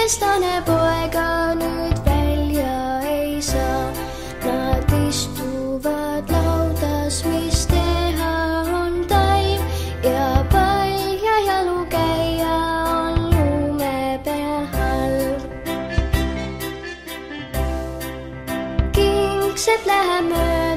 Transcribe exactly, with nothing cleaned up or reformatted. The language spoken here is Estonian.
viiestane poega nüüd välja ei saa. Nad istuvad laudas, mis teha on taim ja pall ja jalukäija on lume peal. Kingsepp läheb mööda.